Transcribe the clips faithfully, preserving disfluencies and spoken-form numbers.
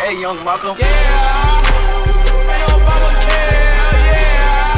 Hey, young Malcolm. Yeah. Hey, Obamacare, yeah.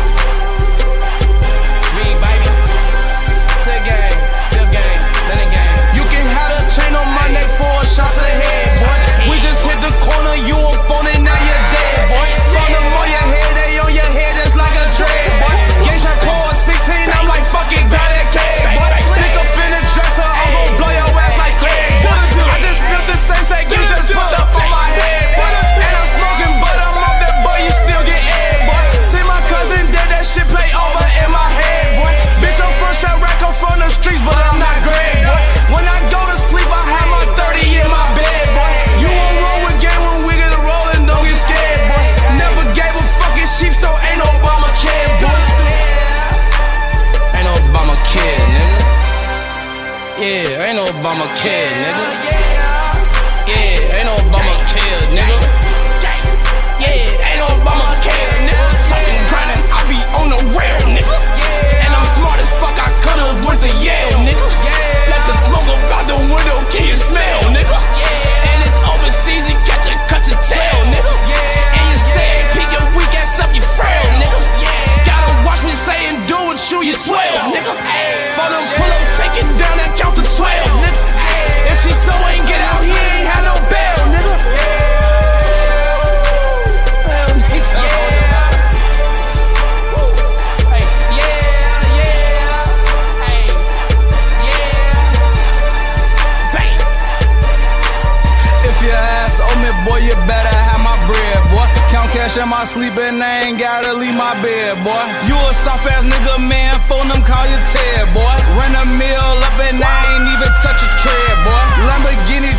Me, baby. To the game, to the game, to the game. You can have a chain on my neck for a shot to the head, boy. We just hit the corner, you up on it, now you're dead, boy. From them on your head, they on your head just like a dread, boy. Gauge that pour sixteen, I'm like, fuck it, grab that cab, boy. Stick up in the dresser, I'm gon' blow your ass like Greg, boy. I just built the same sack you just put up on my head, boy. And I'm smoking, but I'm off that, boy, you still get egg, boy. See my cousin dead, that shit play over in my head, boy. Bitch, I'm from Chirac, I'm from the streets, but I'm not Greg, boy. When I go to sleep, I have my thirty in my bed, boy. You won't roll with game when we get rolling, don't get scared, boy. Never gave a fucking sheep, so ain't no Obamacare, boy. Ain't no Obamacare, nigga. Yeah, ain't no Obamacare, nigga. Yeah, ain't no Obamacare, nigga. Yeah, ain't no Obamacare, nigga. Talking grinding, I be on the rail, nigga. And I'm smart as fuck, I could've went to Yale, nigga. Let the smoke about the window, can you smell, nigga? And it's open season, catch a, cut your tail, nigga. And you say, pick your weak ass up, you frail, nigga. Gotta watch me say and do it, you, you twelve, nigga. For them pull up, take it down and count to twelve, nigga. If she so ain't get out, he ain't had no bail, nigga. Boy, you better have my bread, boy. Count cash in my sleep and I ain't gotta leave my bed, boy. You a soft ass nigga, man, phone them, call you Ted, boy. Run a mill up and I ain't even touch a tread, boy. Lamborghini